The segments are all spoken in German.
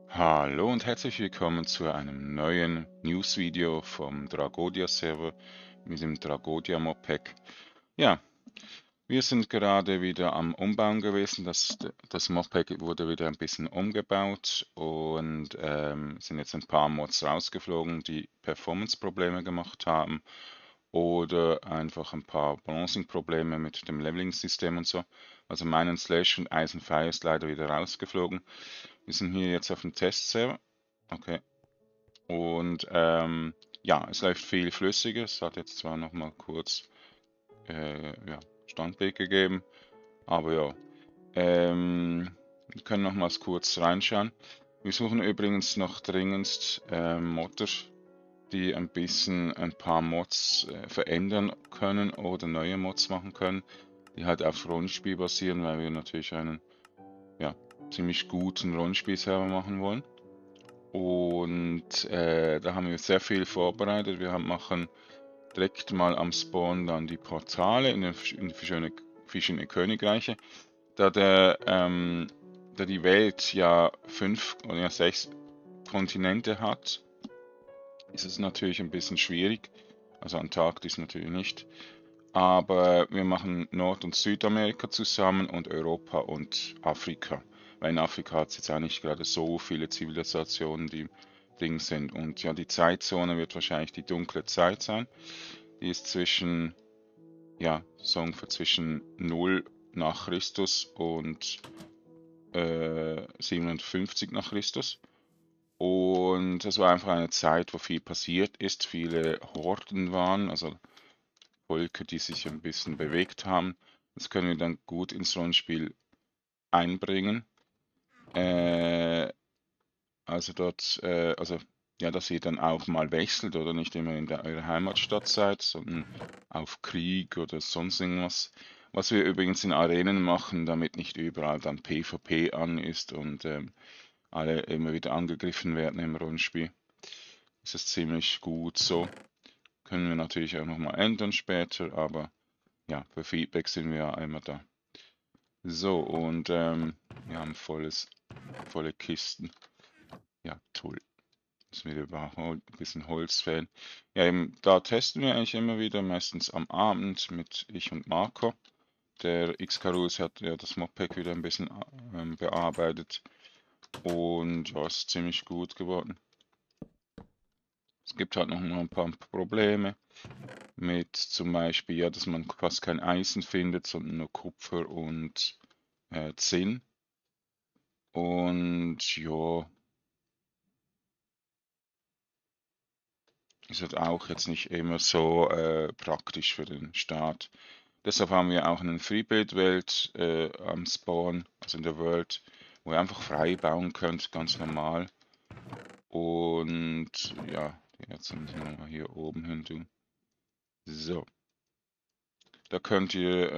Hallo und herzlich willkommen zu einem neuen News-Video vom Dragodia-Server mit dem Dragodia Modpack. Ja, wir sind gerade wieder am Umbauen gewesen. Das Modpack wurde wieder ein bisschen umgebaut und sind jetzt ein paar Mods rausgeflogen, die Performance-Probleme gemacht haben oder einfach ein paar Balancing-Probleme mit dem Leveling-System und so. Also Mine Slash und Ice and Fire ist leider wieder rausgeflogen. Wir sind hier jetzt auf dem Testserver. Okay. Und ja, es läuft viel flüssiger. Es hat jetzt zwar noch mal kurz ja, Standbild gegeben, aber ja. Wir können nochmals kurz reinschauen. Wir suchen übrigens noch dringendst Modder, die ein paar Mods verändern können oder neue Mods machen können, die halt auf Rollenspiel basieren, weil wir natürlich einen ja, ziemlich guten Rollenspielserver machen wollen. Und da haben wir sehr viel vorbereitet. Machen direkt mal am Spawn dann die Portale in verschiedene Königreiche. Da, da die Welt ja 6 Kontinente hat, ist es natürlich ein bisschen schwierig. Also Antarktis natürlich nicht. Aber wir machen Nord- und Südamerika zusammen und Europa und Afrika. Weil in Afrika hat es jetzt auch nicht gerade so viele Zivilisationen, die Ding sind. Und ja, die Zeitzone wird wahrscheinlich die dunkle Zeit sein. Die ist ja, so ungefähr zwischen 0 nach Christus und 57 nach Christus. Und das war einfach eine Zeit, wo viel passiert ist, viele Horden waren, also Volke, die sich ein bisschen bewegt haben. Das können wir dann gut ins Rollenspiel einbringen. Äh, also ja, dass ihr dann auch mal wechselt oder nicht immer in eurer Heimatstadt seid, sondern auf Krieg oder sonst irgendwas. Was wir übrigens in Arenen machen, damit nicht überall dann PvP an ist und alle immer wieder angegriffen werden im Rollenspiel. Ist es ziemlich gut so. Können wir natürlich auch nochmal ändern später, aber ja, für Feedback sind wir ja immer da. So, und wir haben volle Kisten. Ja, toll. Müssen wir über ein bisschen Holz fällen. Ja, eben, da testen wir eigentlich immer wieder, meistens am Abend mit ich und Marco. Der Xcarus hat ja das Modpack wieder ein bisschen bearbeitet und ja, ist ziemlich gut geworden. Es gibt halt noch ein paar Probleme mit zum Beispiel, ja, dass man fast kein Eisen findet, sondern nur Kupfer und Zinn. Und ja, ist halt auch jetzt nicht immer so praktisch für den Start. Deshalb haben wir auch eine Freebuild-Welt am Spawn, also in der World, wo ihr einfach frei bauen könnt, ganz normal. Und ja, jetzt müssen wir mal hier oben hin tun. So, da könnt ihr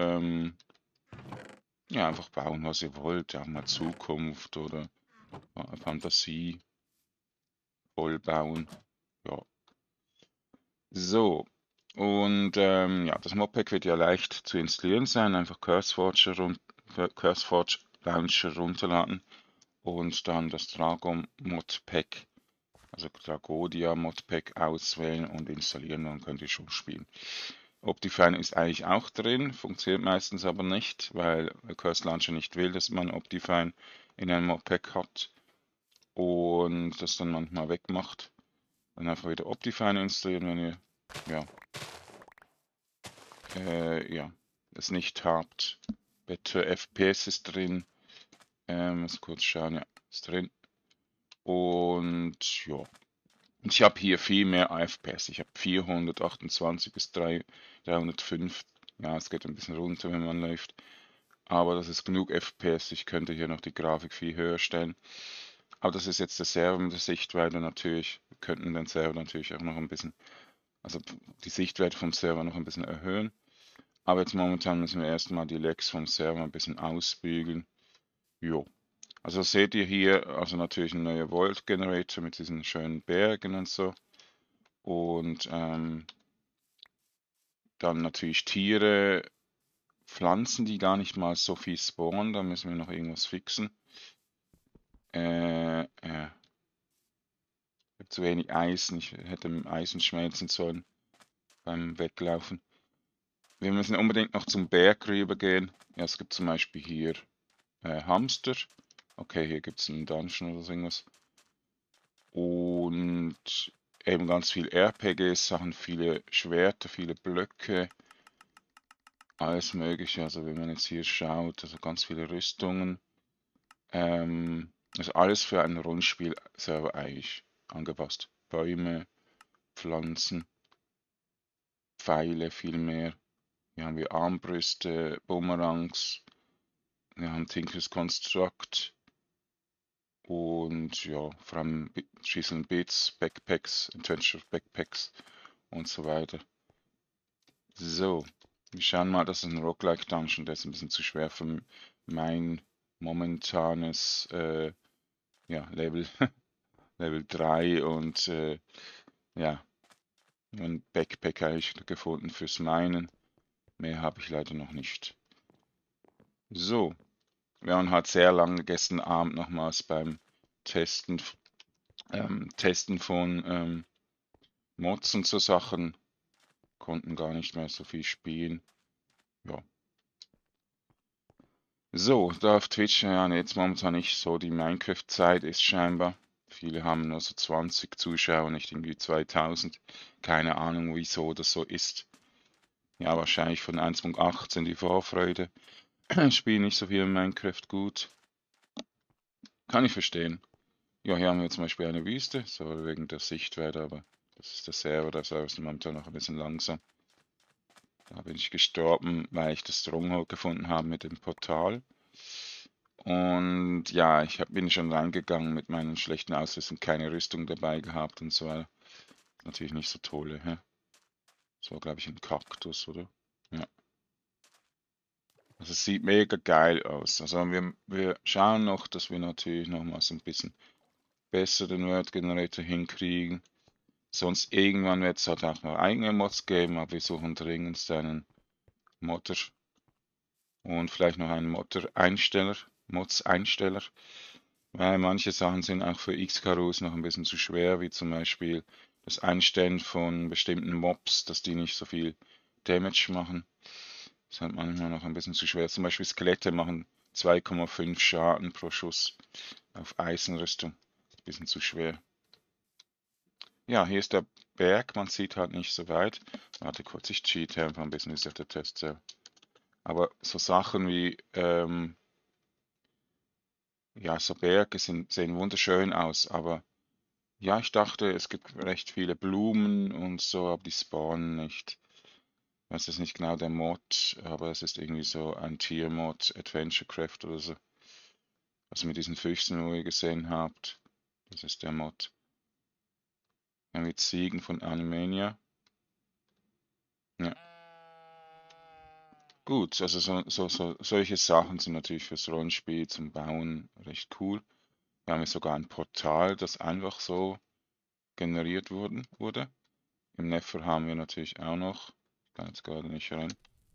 ja einfach bauen, was ihr wollt. Ja, mal Zukunft oder Fantasie voll bauen. Ja, so. Und ja, das Modpack wird ja leicht zu installieren sein. Einfach CurseForge Launcher runterladen und dann das Dragon Modpack, also Dragodia Modpack auswählen und installieren, dann könnt ihr schon spielen. Optifine ist eigentlich auch drin, funktioniert meistens aber nicht, weil Curse Launcher nicht will, dass man Optifine in einem Modpack hat und das dann manchmal wegmacht. Dann einfach wieder Optifine installieren, wenn ihr ja, ja, es nicht habt. Better FPS ist drin. Muss kurz schauen, ja, ist drin. Und ja, ich habe hier viel mehr FPS. Ich habe 428 bis 305. Ja, es geht ein bisschen runter, wenn man läuft. Aber das ist genug FPS. Ich könnte hier noch die Grafik viel höher stellen. Aber das ist jetzt der Server mit der Sichtweite natürlich. Wir könnten den Server natürlich auch noch ein bisschen, also die Sichtweite vom Server noch ein bisschen erhöhen. Aber jetzt momentan müssen wir erstmal die Lags vom Server ein bisschen ausbügeln. Jo. Also seht ihr hier, also natürlich ein neuer World Generator mit diesen schönen Bergen und so. Und dann natürlich Tiere, Pflanzen, die gar nicht mal so viel spawnen. Da müssen wir noch irgendwas fixen. zu wenig Eisen. Ich hätte mit Eisen schmelzen sollen beim Weglaufen. Wir müssen unbedingt noch zum Berg rübergehen. Ja, es gibt zum Beispiel hier Hamster. Okay, hier gibt es einen Dungeon oder so irgendwas. Und eben ganz viel RPG-Sachen, viele Schwerter, viele Blöcke, alles mögliche. Also wenn man jetzt hier schaut, also ganz viele Rüstungen. Also alles für einen Rollenspiel-Server eigentlich angepasst. Bäume, Pflanzen, Pfeile, viel mehr. Hier haben wir Armbrüste, Bumerangs, wir haben Tinker's Construct und ja, vor allem Schießeln Bits, Backpacks, Adventure Backpacks und so weiter. So, wir schauen mal, das ist ein Roguelike Dungeon, der ist ein bisschen zu schwer für mein momentanes ja, Level, Level 3 und ja, ein Backpack habe ich gefunden fürs Minen. Mehr habe ich leider noch nicht. So, wir haben halt sehr lange gestern Abend nochmals beim Testen, Testen von Mods und so Sachen. Konnten gar nicht mehr so viel spielen. Ja. So, da auf Twitch, ja, jetzt momentan nicht so die Minecraft-Zeit ist scheinbar. Viele haben nur so 20 Zuschauer, nicht irgendwie 2000. Keine Ahnung, wieso das so ist. Ja, wahrscheinlich von 1.18 die Vorfreude. Ich spiele nicht so viel Minecraft gut. Kann ich verstehen. Ja, hier haben wir zum Beispiel eine Wüste, so wegen der Sichtweite, aber das ist der Server ist momentan noch ein bisschen langsam. Da bin ich gestorben, weil ich das Stronghold gefunden habe mit dem Portal. Und ja, bin schon reingegangen mit meinen schlechten Ausrüstung, keine Rüstung dabei gehabt und so weiter. Natürlich nicht so tolle, hä? So, glaube ich, ein Kaktus, oder? Ja. Also es sieht mega geil aus. Also wir schauen noch, dass wir natürlich noch mal so ein bisschen besser den Word Generator hinkriegen. Sonst irgendwann wird es halt auch noch eigene Mods geben, aber wir suchen dringend einen Modder und vielleicht noch einen Modder-Einsteller, Mods-Einsteller, weil manche Sachen sind auch für XKRUs noch ein bisschen zu schwer, wie zum Beispiel das Einstellen von bestimmten Mobs, dass die nicht so viel Damage machen. Das ist halt manchmal noch ein bisschen zu schwer. Zum Beispiel Skelette machen 2,5 Schaden pro Schuss auf Eisenrüstung. Ein bisschen zu schwer. Ja, hier ist der Berg, man sieht halt nicht so weit. Warte kurz, ich cheate einfach ein bisschen, ist ja der Test. Aber so Sachen wie, ja, so Berge sehen wunderschön aus, aber ja, ich dachte, es gibt recht viele Blumen und so, aber die spawnen nicht. Das ist nicht genau der Mod, aber es ist irgendwie so ein Tier-Mod, Adventurecraft oder so. Also mit diesen Füchsen, wo ihr gesehen habt, das ist der Mod. Ja, mit Ziegen von Animania. Ja. Gut, also solche Sachen sind natürlich fürs Rollenspiel zum Bauen recht cool. Wir haben jetzt sogar ein Portal, das einfach so generiert wurde. Im Nether haben wir natürlich auch noch, ich kann jetzt gerade nicht rein,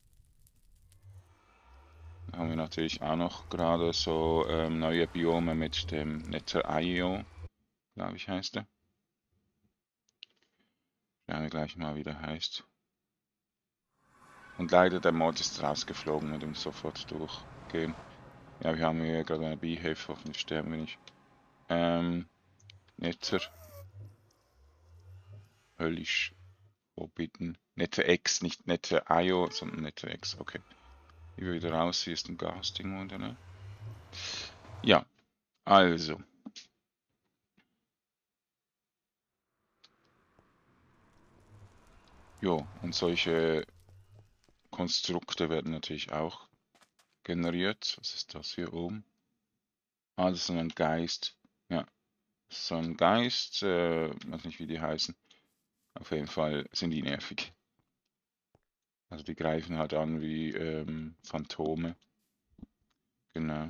da haben wir natürlich auch noch gerade so neue Biome mit dem Nether-IO, glaube ich heißt der. Schauen wir gleich mal, wie der heißt. Und leider der Mod ist rausgeflogen, mit dem sofort durchgehen. Ja, wir haben hier gerade eine Beehive, hoffentlich sterben wir nicht. Nether. Höllisch. Hobbiten. Nether X, nicht Nether IO, sondern Nether X. Okay. Hier wieder raus, hier ist ein Gasding unter, ne? Ja, also. Jo, und solche Konstrukte werden natürlich auch generiert. Was ist das hier oben? Ah, das ist so ein Geist. Ja, so ein Geist, weiß nicht, wie die heißen. Auf jeden Fall sind die nervig. Also die greifen halt an wie Phantome. Genau.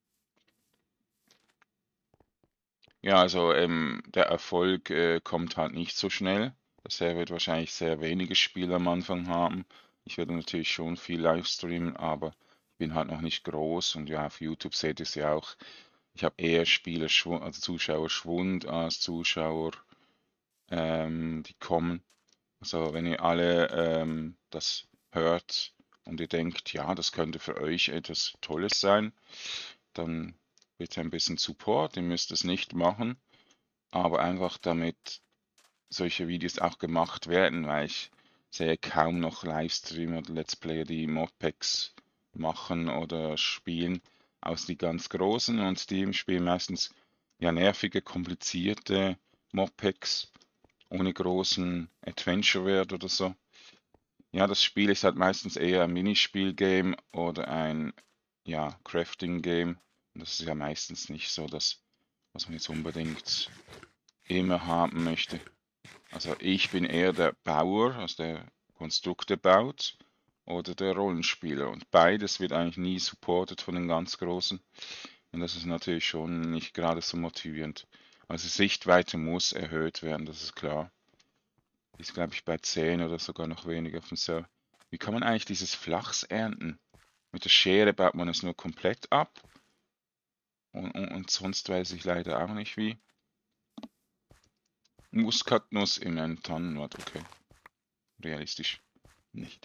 Ja, also der Erfolg kommt halt nicht so schnell. Das Server wird wahrscheinlich sehr wenige Spieler am Anfang haben. Ich werde natürlich schon viel livestreamen, aber ich bin halt noch nicht groß und ja, auf YouTube seht ihr es ja auch. Ich habe eher also Zuschauerschwund als Zuschauer. die kommen. Also wenn ihr alle das hört und ihr denkt, ja, das könnte für euch etwas Tolles sein, dann bitte ein bisschen Support. Ihr müsst es nicht machen, aber einfach damit solche Videos auch gemacht werden, weil ich sehe kaum noch Livestreamer oder Let's Player, die Modpacks machen oder spielen, aus die ganz großen, und die spielen meistens ja nervige, komplizierte Modpacks ohne großen Adventure-Wert oder so. Ja, das Spiel ist halt meistens eher ein Minispiel-Game oder ein, ja, Crafting-Game. Und das ist ja meistens nicht so das, was man jetzt unbedingt immer haben möchte. Also ich bin eher der Bauer, also der Konstrukte baut, oder der Rollenspieler. Und beides wird eigentlich nie supported von den ganz Großen. Und das ist natürlich schon nicht gerade so motivierend. Also Sichtweite muss erhöht werden, das ist klar. Die ist, glaube ich, bei 10 oder sogar noch weniger auf dem Server. Wie kann man eigentlich dieses Flachs ernten? Mit der Schere baut man es nur komplett ab. Und sonst weiß ich leider auch nicht wie. Muskatnuss in einem Tannenwald, okay. Realistisch nicht.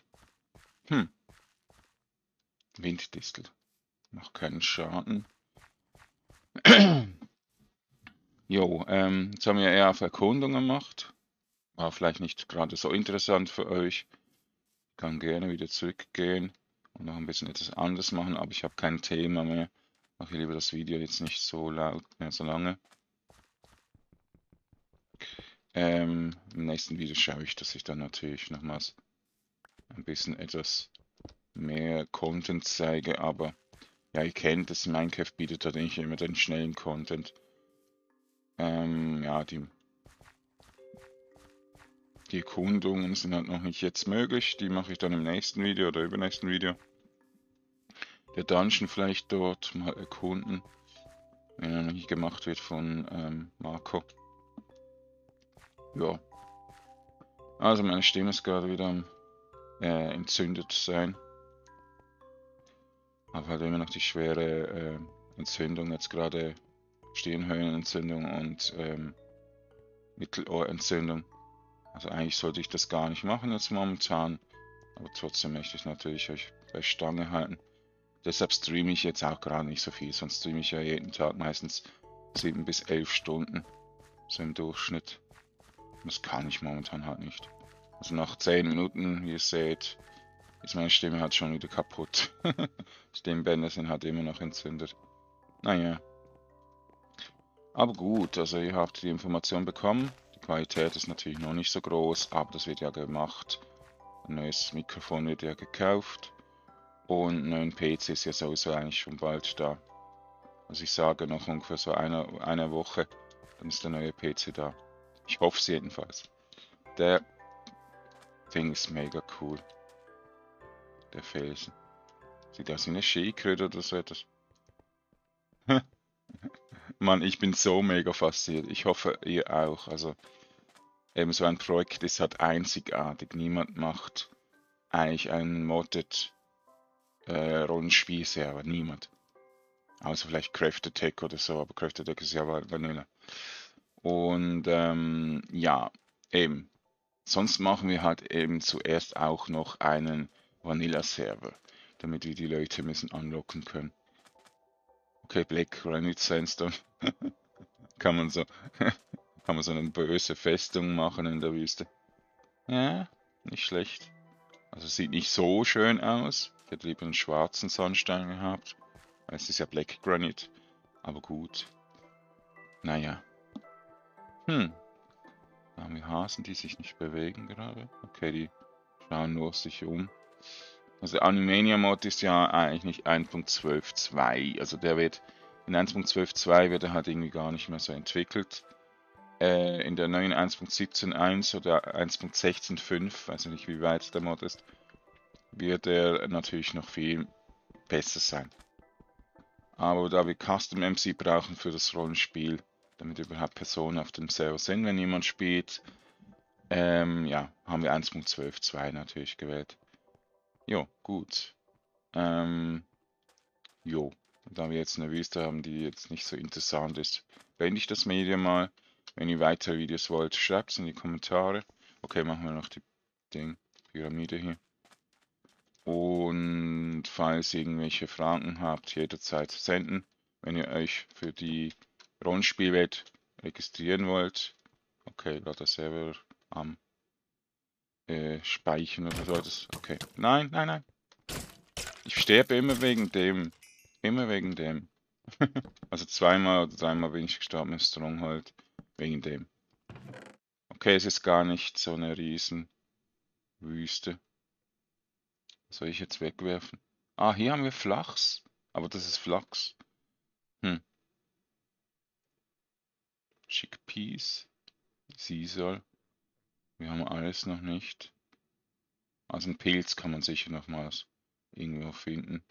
Winddistel. Macht keinen Schaden. Jo, jetzt haben wir eher auf Erkundung gemacht. War vielleicht nicht gerade so interessant für euch. Kann gerne wieder zurückgehen und noch ein bisschen etwas anderes machen, aber ich habe kein Thema mehr. Mache lieber das Video jetzt nicht so laut, mehr so lange. Im nächsten Video schaue ich, dass ich dann natürlich nochmals ein bisschen etwas mehr Content zeige, aber ja, ihr kennt es, Minecraft bietet halt nicht immer den schnellen Content. Ja, die Erkundungen sind halt noch nicht jetzt möglich, die mache ich dann im nächsten Video oder übernächsten Video. Der Dungeon vielleicht dort mal erkunden, wenn er noch nicht gemacht wird von Marco. Ja, also meine Stimme ist gerade wieder am entzündet sein. Aber halt immer noch die schwere Entzündung, jetzt gerade Stirnhöhlenentzündung und Mittelohrentzündung. Also eigentlich sollte ich das gar nicht machen jetzt momentan, aber trotzdem möchte ich natürlich euch bei Stange halten. Deshalb streame ich jetzt auch gerade nicht so viel, sonst streame ich ja jeden Tag meistens 7 bis 11 Stunden, so im Durchschnitt. Das kann ich momentan halt nicht. Also nach 10 Minuten, wie ihr seht, ist meine Stimme halt schon wieder kaputt. Stimmbänder sind halt immer noch entzündet. Naja. Aber gut, also ihr habt die Information bekommen. Die Qualität ist natürlich noch nicht so groß, aber das wird ja gemacht. Ein neues Mikrofon wird ja gekauft. Und ein neuer PC ist ja sowieso eigentlich schon bald da. Also ich sage noch ungefähr so eine Woche, dann ist der neue PC da. Ich hoffe es jedenfalls. Der Ding ist mega cool. Der Felsen. Sieht aus wie eine Schildkröte oder so etwas. Mann, ich bin so mega fasziniert. Ich hoffe, ihr auch. Also, eben so ein Projekt ist halt einzigartig. Niemand macht eigentlich einen modded Rollenspielserver. Niemand. Außer vielleicht Crafted Tech oder so, aber Crafted Tech ist ja Vanilla. Und ja, eben. Sonst machen wir halt eben zuerst auch noch einen Vanilla-Server, damit wir die Leute ein bisschen anlocken können. Okay, Black Granite Sandstone. Kann man so, kann man so eine böse Festung machen in der Wüste. Ja, nicht schlecht. Also sieht nicht so schön aus. Ich hätte lieber einen schwarzen Sandstein gehabt. Es ist ja Black Granite. Aber gut. Naja. Da haben wir Hasen, die sich nicht bewegen gerade. Okay, die schauen nur sich um. Also Animania Mod ist ja eigentlich nicht 1.12.2. Also der wird in 1.12.2 wird er halt irgendwie gar nicht mehr so entwickelt. In der neuen 1.17.1 oder 1.16.5, weiß ich nicht, wie weit der Mod ist, wird er natürlich noch viel besser sein. Aber da wir Custom MC brauchen für das Rollenspiel, damit überhaupt Personen auf dem Server sind, wenn jemand spielt, ja, haben wir 1.12.2 natürlich gewählt. Jo, gut. Jo, da wir jetzt eine Wüste haben, die jetzt nicht so interessant ist, beende ich das Medium mal. Wenn ihr weitere Videos wollt, schreibt es in die Kommentare. Okay, machen wir noch die Pyramide hier. Und falls ihr irgendwelche Fragen habt, jederzeit senden. Wenn ihr euch für die Rollenspielwelt registrieren wollt. Okay, war der Server am Speichern oder so. Okay. Nein, nein, nein. Ich sterbe immer wegen dem. Immer wegen dem. Also zweimal oder dreimal bin ich gestorben im Stronghold. Wegen dem. Okay, es ist gar nicht so eine riesen Wüste. Was soll ich jetzt wegwerfen? Ah, hier haben wir Flachs. Aber das ist Flachs. Chickpeas. Sisal. Wir haben alles noch nicht. Also einen Pilz kann man sicher nochmals irgendwo finden.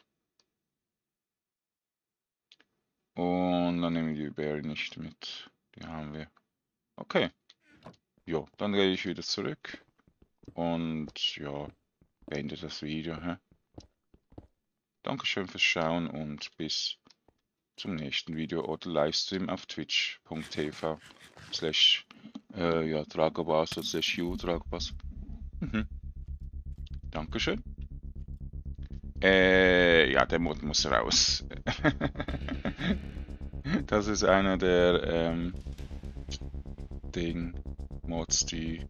Und dann nehmen wir die Berry nicht mit. Die haben wir. Okay. Ja, dann gehe ich wieder zurück. Und ja, beende das Video. Hä? Dankeschön fürs Schauen und bis zum nächsten Video oder Livestream auf twitch.tv ja, Dragobas oder /u-Dragobas. Dankeschön. Ja, der Mod muss raus. Das ist einer der Mods, die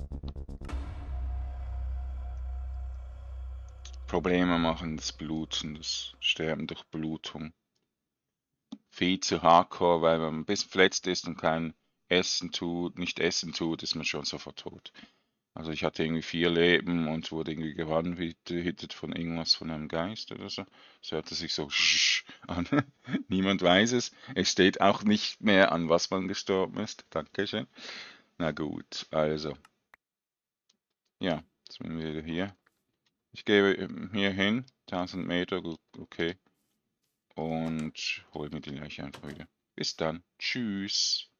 Probleme machen, das Bluten, das Sterben durch Blutung. Viel zu hardcore, weil wenn man ein bisschen verletzt ist und kein nicht essen tut, ist man schon sofort tot. Also ich hatte irgendwie 4 Leben und wurde irgendwie gehittet von irgendwas von einem Geist oder so. Es hörte sich so an. Niemand weiß es. Es steht auch nicht mehr, an was man gestorben ist. Dankeschön. Na gut, also. Ja, jetzt sind wir wieder hier. Ich gebe hier hin, 1000 Meter, gut, okay. Und hole mir die Leiche einfach wieder. Bis dann. Tschüss.